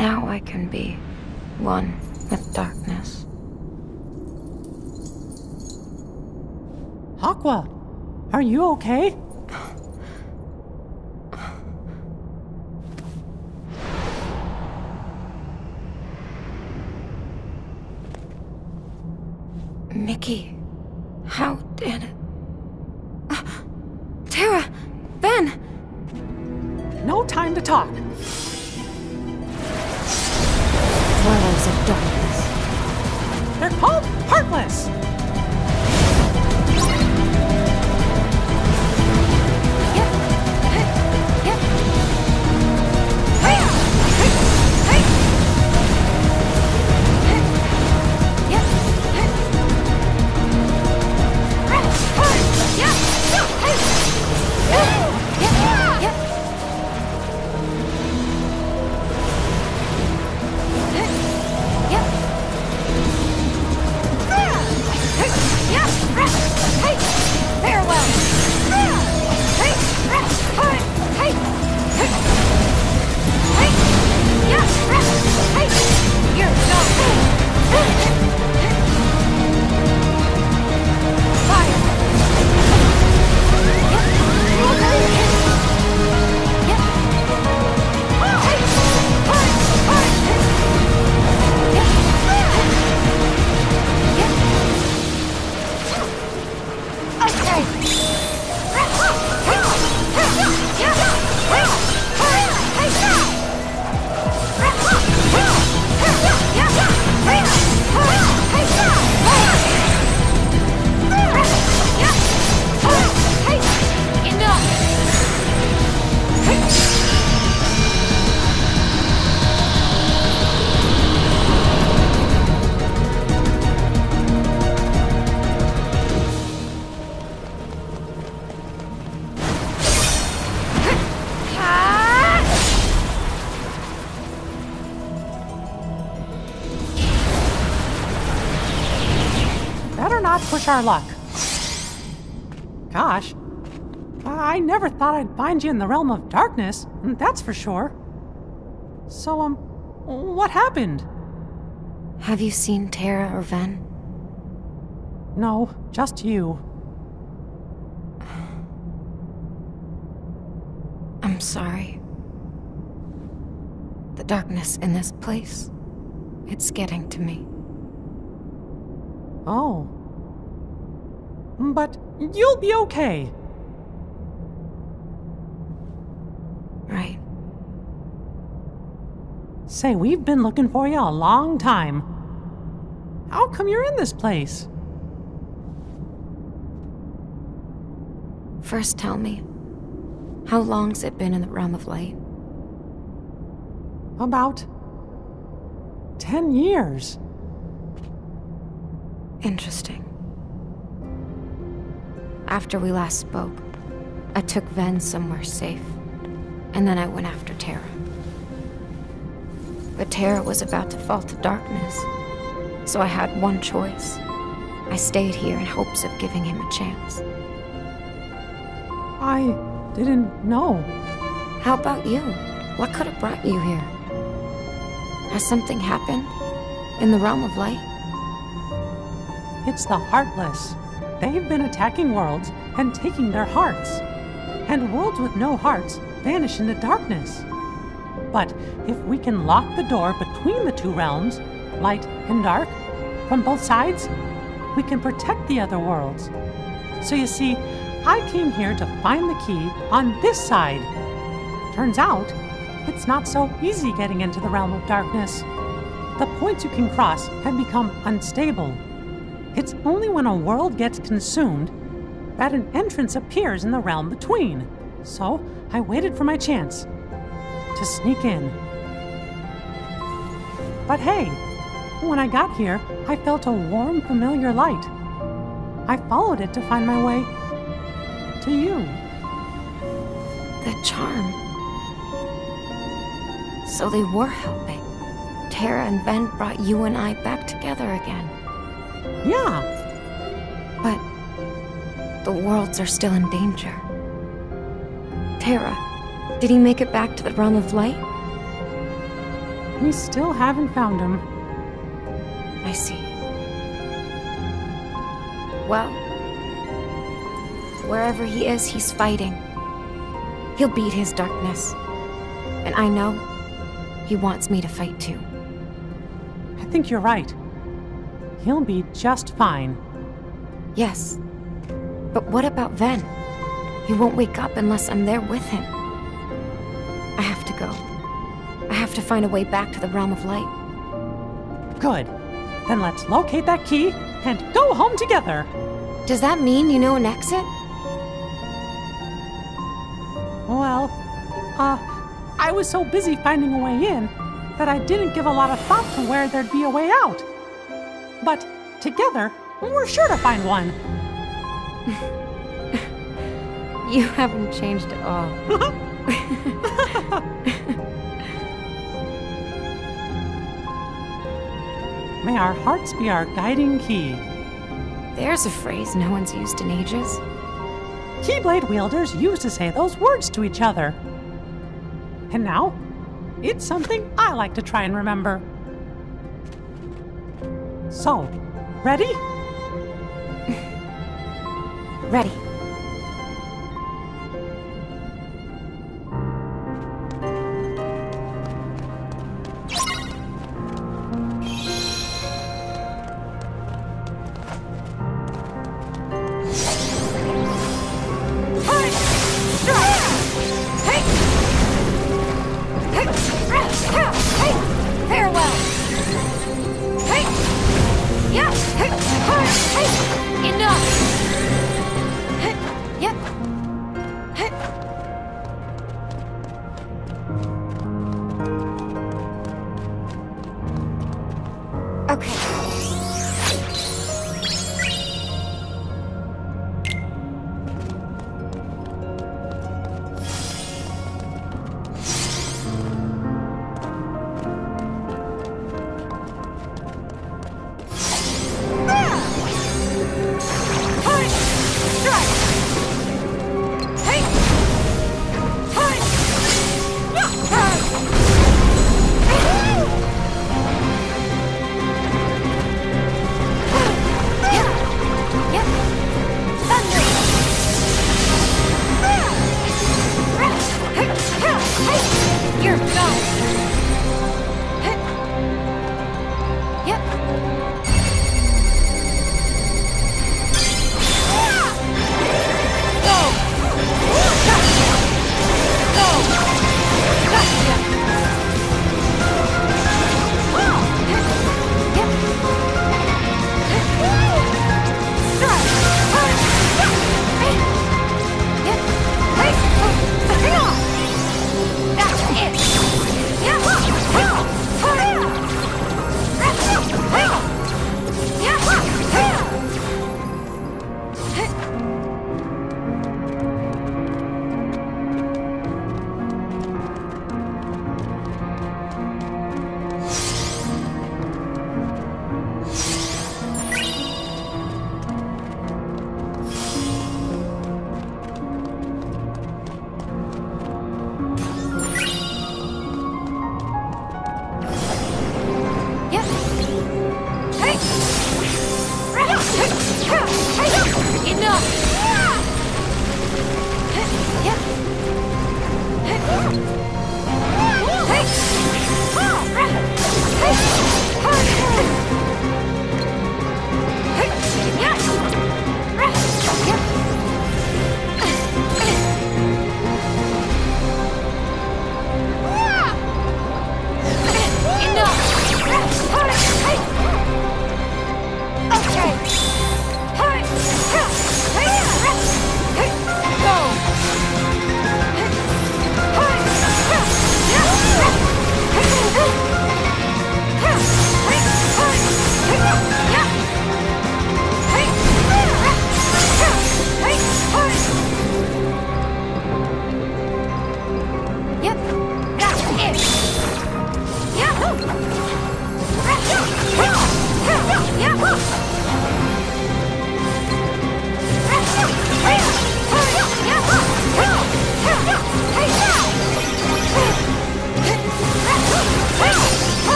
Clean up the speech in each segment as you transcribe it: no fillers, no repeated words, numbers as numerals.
Now I can be one with darkness. Aqua, are you okay? Mickey, how did... Tara! Ben! No time to talk. Dwellers of darkness. They're called Heartless! Push our luck. Gosh, I never thought I'd find you in the realm of darkness, that's for sure. So, what happened? Have you seen Tara or Ven? No, just you. I'm sorry. The darkness in this place, it's getting to me. Oh. But you'll be okay. Right. Say, we've been looking for you a long time. How come you're in this place? First tell me, how long's it been in the realm of light? About 10 years. Interesting. After we last spoke, I took Ven somewhere safe, and then I went after Tara. But Tara was about to fall to darkness, so I had one choice. I stayed here in hopes of giving him a chance. I didn't know. How about you? What could have brought you here? Has something happened in the realm of light? It's the Heartless. They've been attacking worlds and taking their hearts. And worlds with no hearts vanish into darkness. But if we can lock the door between the two realms, light and dark, from both sides, we can protect the other worlds. So you see, I came here to find the key on this side. Turns out, it's not so easy getting into the realm of darkness. The points you can cross have become unstable. It's only when a world gets consumed that an entrance appears in the realm between. So I waited for my chance to sneak in. But hey, when I got here, I felt a warm, familiar light. I followed it to find my way to you. The charm. So they were helping. Tara and Ven brought you and I back together again. Yeah. But the worlds are still in danger. Tara, did he make it back to the realm of light? We still haven't found him. I see. Well, wherever he is, he's fighting. He'll beat his darkness. And I know he wants me to fight too. I think you're right. He'll be just fine. Yes. But what about Ven? He won't wake up unless I'm there with him. I have to go. I have to find a way back to the Realm of Light. Good. Then let's locate that key and go home together. Does that mean you know an exit? Well, I was so busy finding a way in that I didn't give a lot of thought to where there'd be a way out. But together, we're sure to find one. You haven't changed at all. May our hearts be our guiding key. There's a phrase no one's used in ages. Keyblade wielders used to say those words to each other. And now, it's something I like to try and remember. So, ready? Ready.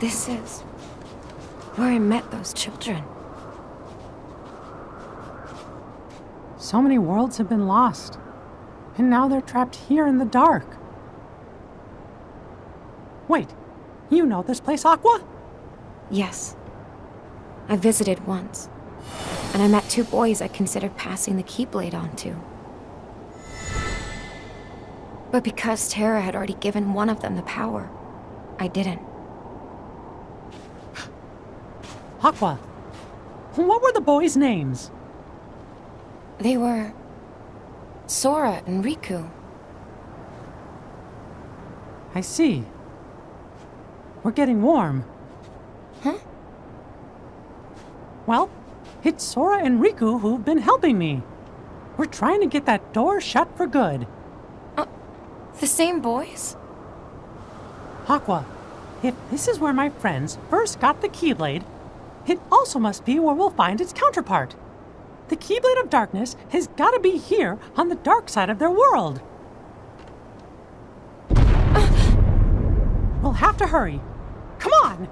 This is where I met those children. So many worlds have been lost, and now they're trapped here in the dark. Wait, you know this place, Aqua? Yes. I visited once, and I met two boys I considered passing the keyblade on to. But because Terra had already given one of them the power, I didn't. Aqua, what were the boys' names? They were Sora and Riku. I see. We're getting warm. Huh? Well, it's Sora and Riku who've been helping me. We're trying to get that door shut for good. The same boys? Aqua, if this is where my friends first got the keyblade, it also must be where we'll find its counterpart. The Keyblade of Darkness has got to be here on the dark side of their world. We'll have to hurry. Come on!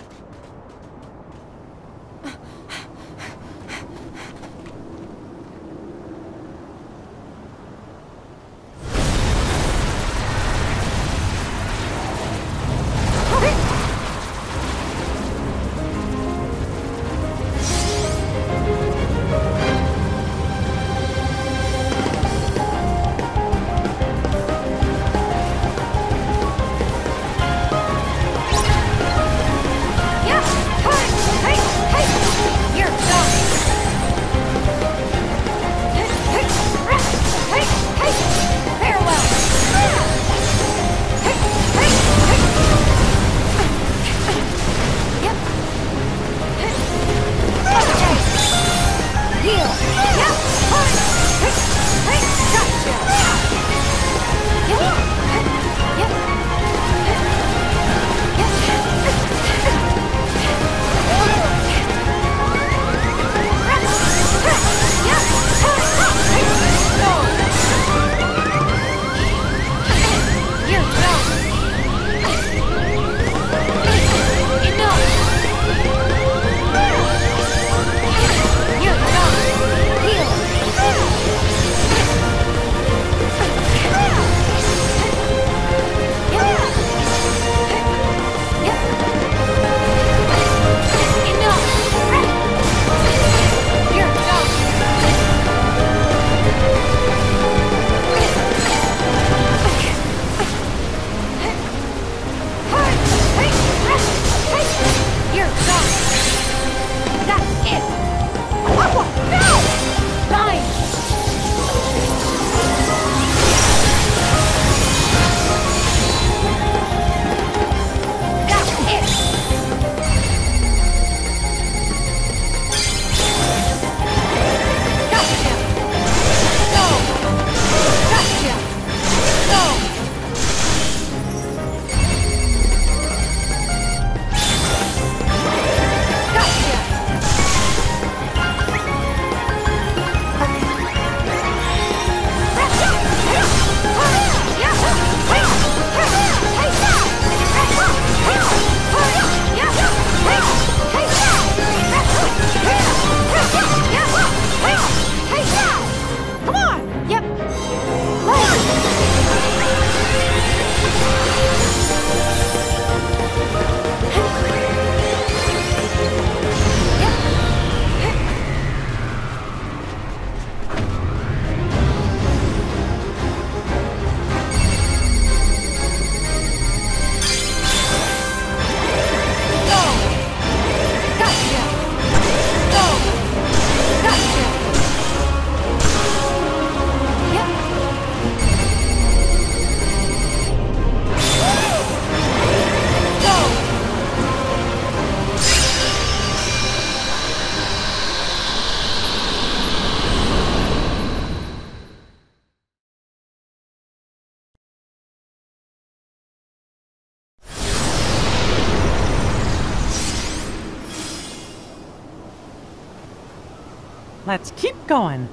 Let's keep going.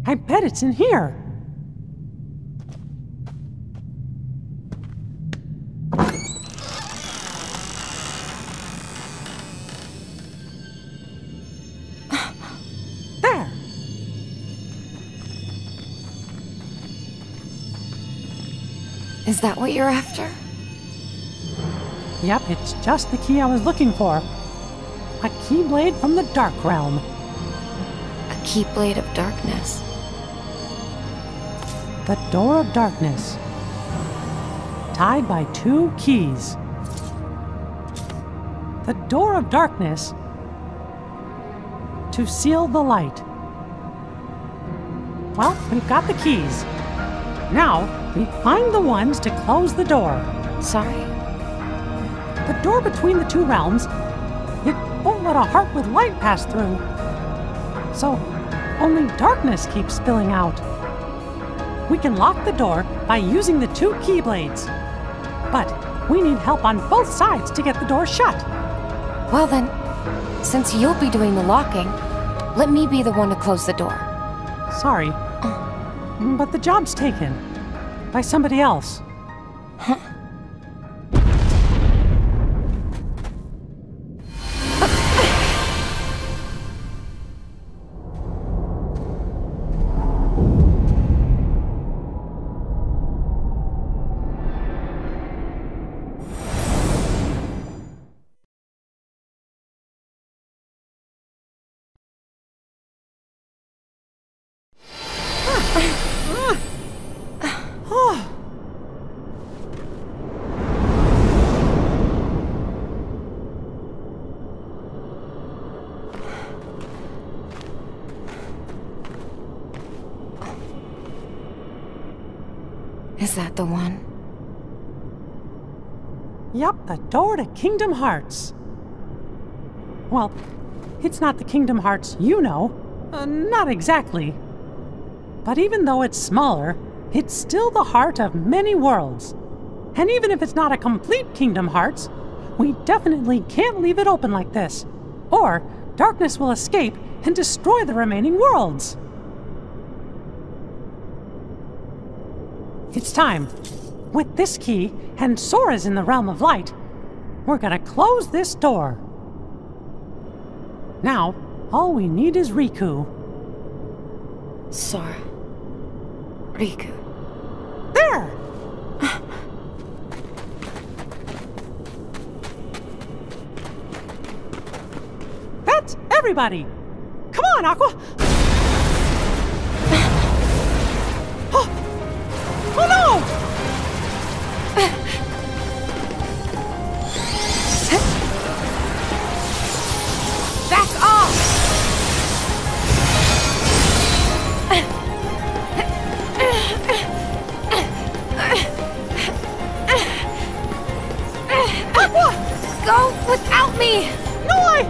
I bet it's in here. There. Is that what you're after? Yep, it's just the key I was looking for. A keyblade from the Dark Realm. A keyblade of darkness. The Door of Darkness. Tied by 2 keys. The Door of Darkness to seal the light. Well, we've got the keys. Now, we find the ones to close the door. Sorry? The door between the 2 realms, it won't let a heart with light pass through. So, only darkness keeps spilling out. We can lock the door by using the 2 keyblades. But we need help on both sides to get the door shut. Well then, since you'll be doing the locking, let me be the one to close the door. Sorry, but the job's taken by somebody else. Huh? Is that the one? Yup, the door to Kingdom Hearts. Well, it's not the Kingdom Hearts you know. Not exactly. But even though it's smaller, it's still the heart of many worlds. And even if it's not a complete Kingdom Hearts, we definitely can't leave it open like this. Or darkness will escape and destroy the remaining worlds. It's time. With this key, and Sora's in the Realm of Light, we're gonna close this door. Now, all we need is Riku. Sora. Riku. There! That's everybody! Come on, Aqua! Oh no! Back off! Aqua! Go without me! No,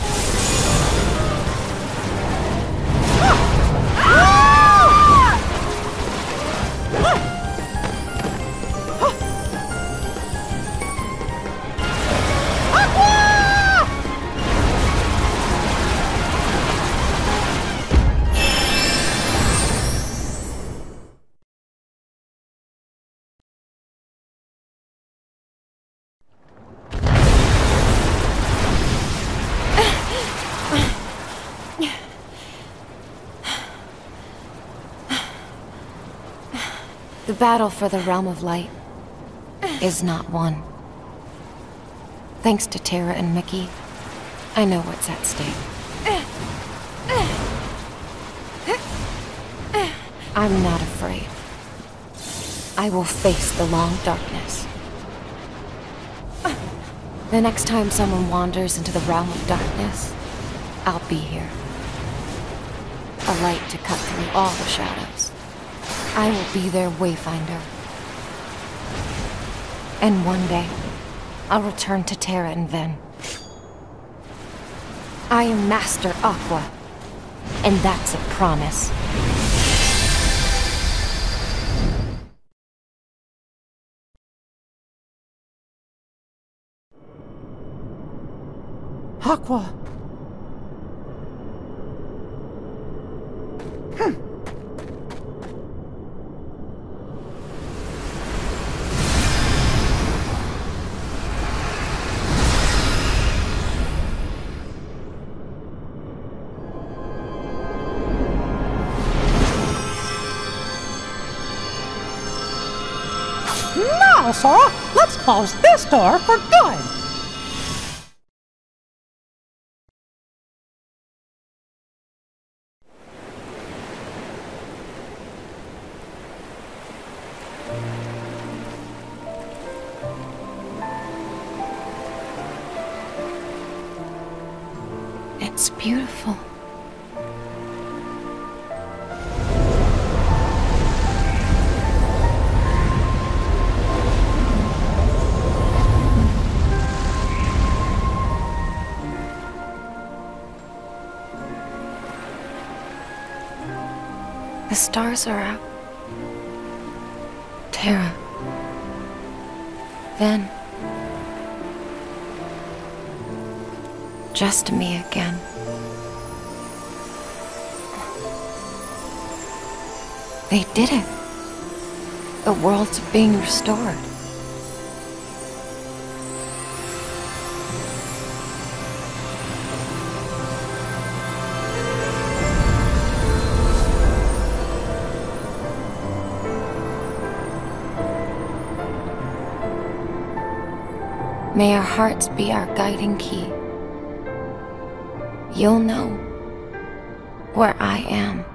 The battle for the Realm of Light is not won. Thanks to Terra and Mickey, I know what's at stake. I'm not afraid. I will face the long darkness. The next time someone wanders into the Realm of Darkness, I'll be here. A light to cut through all the shadows. I will be their wayfinder. And one day, I'll return to Terra and Ven. I am Master Aqua, and that's a promise. Aqua! Now, Sora, let's close this door for good! It's beautiful. The stars are out. Terra. Then, just me again. They did it. The worlds are being restored. May our hearts be our guiding key. You'll know where I am.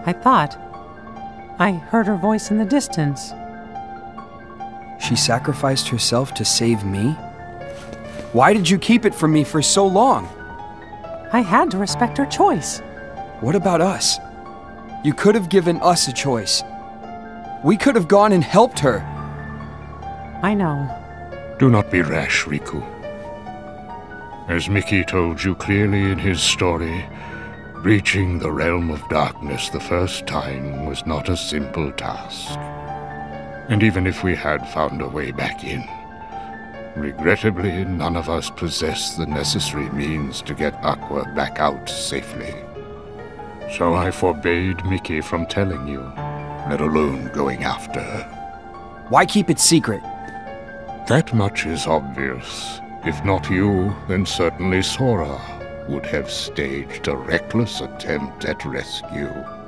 I thought I heard her voice in the distance. She sacrificed herself to save me? Why did you keep it from me for so long? I had to respect her choice. What about us? You could have given us a choice. We could have gone and helped her. I know. Do not be rash, Riku. As Mickey told you clearly in his story, reaching the realm of darkness the first time was not a simple task. And even if we had found a way back in, regrettably, none of us possessed the necessary means to get Aqua back out safely. So I forbade Mickey from telling you, let alone going after her. Why keep it secret? That much is obvious. If not you, then certainly Sora would have staged a reckless attempt at rescue.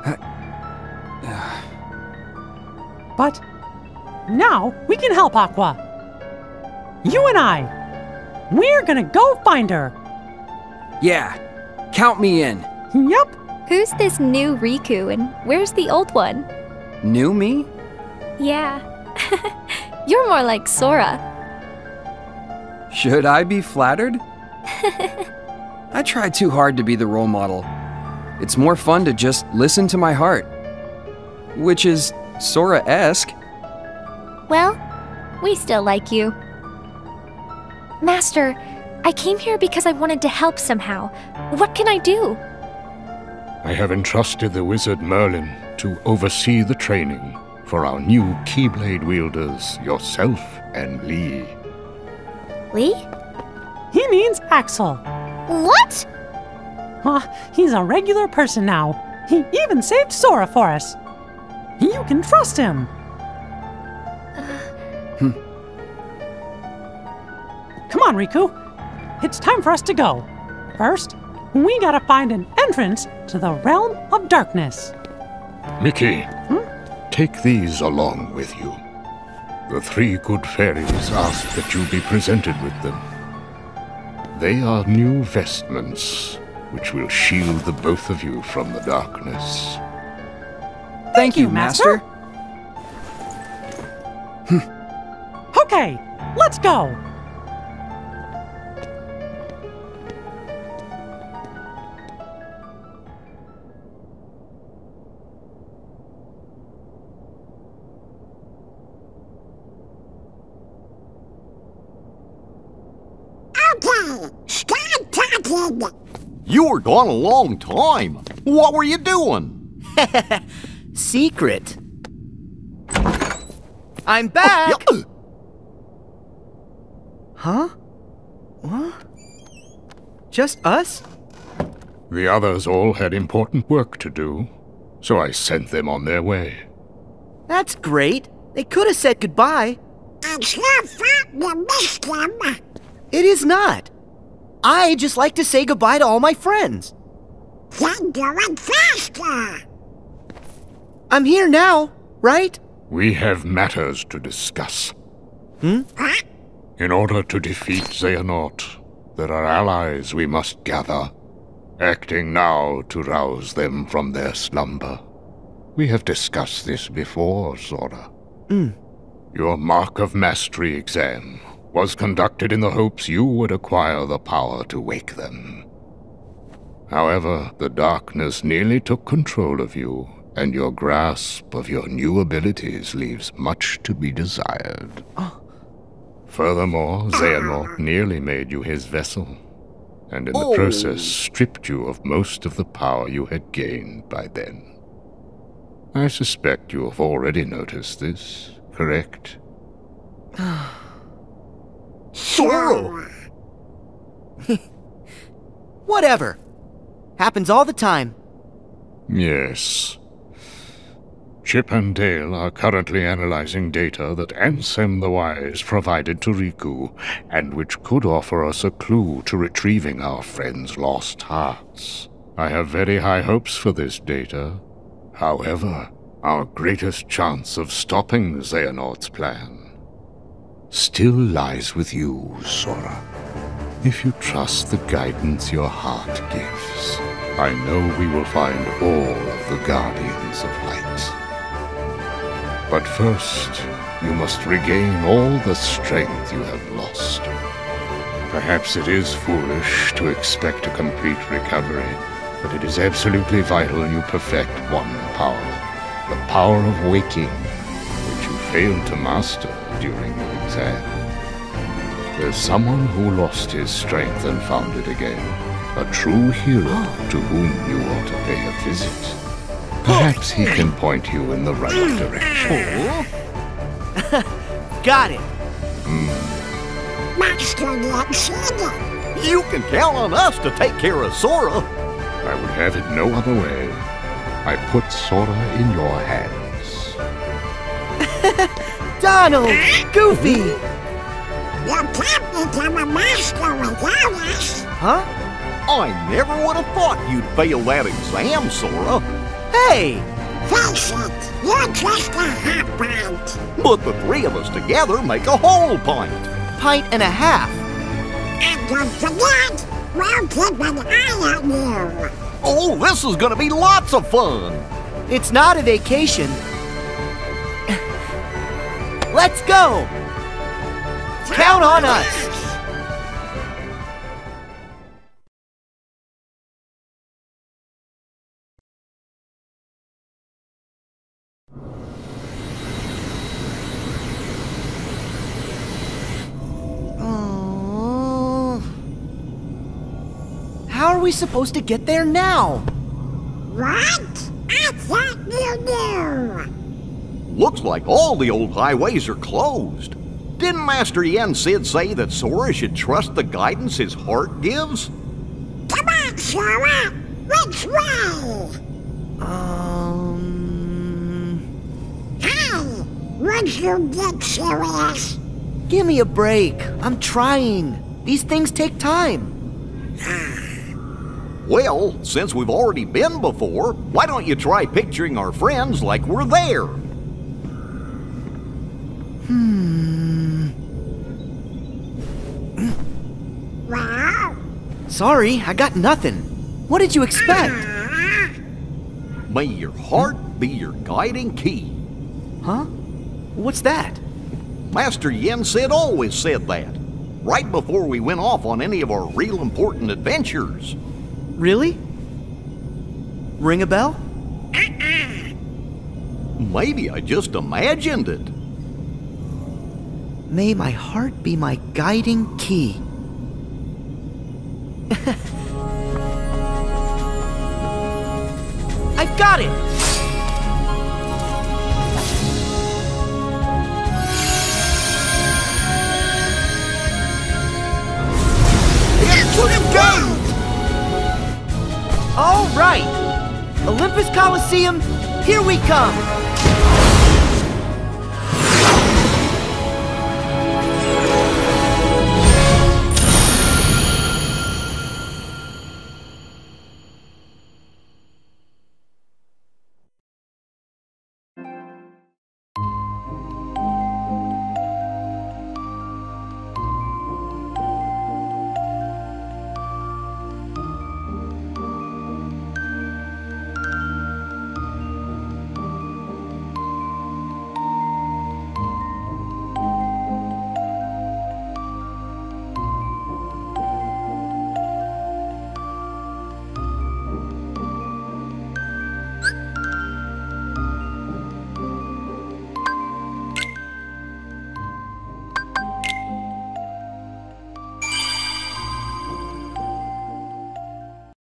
But now we can help Aqua. You and I. We're gonna go find her. Yeah, count me in. Yup. Who's this new Riku and where's the old one? New me? Yeah. You're more like Sora. Should I be flattered? I try too hard to be the role model. It's more fun to just listen to my heart. Which is Sora-esque. Well, we still like you. Master, I came here because I wanted to help somehow. What can I do? I have entrusted the wizard Merlin to oversee the training for our new keyblade wielders, yourself and Lee. Lee? He means Axel. What? He's a regular person now. He even saved Sora for us. You can trust him. Come on, Riku. It's time for us to go. First, we gotta find an entrance to the realm of darkness. Mickey, take these along with you. The three good fairies asked that you be presented with them. They are new vestments, which will shield the both of you from the darkness. Thank you, Master. Okay, let's go. Start talking! You were gone a long time. What were you doing? Secret. I'm back! Huh? What? Just us? The others all had important work to do, so I sent them on their way. That's great. They could have said goodbye. It's your fault you missed them. It is not. I just like to say goodbye to all my friends. Then do it faster. I'm here now, right? We have matters to discuss. What? In order to defeat Xehanort, there are allies we must gather, acting now to rouse them from their slumber. We have discussed this before, Sora. Your Mark of Mastery exam was conducted in the hopes you would acquire the power to wake them. However, the darkness nearly took control of you, and your grasp of your new abilities leaves much to be desired. Furthermore, Xehanort nearly made you his vessel, and in the process stripped you of most of the power you had gained by then. I suspect you have already noticed this, correct? Sora! Whatever. Happens all the time. Yes. Chip and Dale are currently analyzing data that Ansem the Wise provided to Riku, and which could offer us a clue to retrieving our friend's lost hearts. I have very high hopes for this data. However, our greatest chance of stopping Xehanort's plan still lies with you, Sora, if you trust the guidance your heart gives. I know we will find all of the Guardians of Light. But first, you must regain all the strength you have lost. Perhaps it is foolish to expect a complete recovery, but it is absolutely vital you perfect one power. The power of waking, which you failed to master during your exam. There's someone who lost his strength and found it again. A true hero to whom you ought to pay a visit. Perhaps he can point you in the right direction. Got it. Master Yoda. You can count on us to take care of Sora. I would have it no other way. I put Sora in your hands. Donald! Goofy! You can't become a master without us. Huh? I never would have thought you'd fail that exam, Sora. Hey! Face it, you're just a half pint. But the three of us together make a whole pint. Pint and a half. And don't forget, we'll keep an eye on you. Oh, this is gonna be lots of fun. It's not a vacation. Let's go! Count on us! How are we supposed to get there now? What? I thought you knew. Looks like all the old highways are closed. Didn't Master Yen Sid say that Sora should trust the guidance his heart gives? Come on, Sora. Which way? Hey, would you get serious? Give me a break. I'm trying. These things take time. Well, since we've already been before, why don't you try picturing our friends like we're there? Well? Sorry, I got nothing. What did you expect? May your heart be your guiding key. Huh? What's that? Master Yen Sid always said that, right before we went off on any of our real important adventures. Really? Ring a bell? Maybe I just imagined it. May my heart be my guiding key. I've got it! All right! Olympus Coliseum, here we come!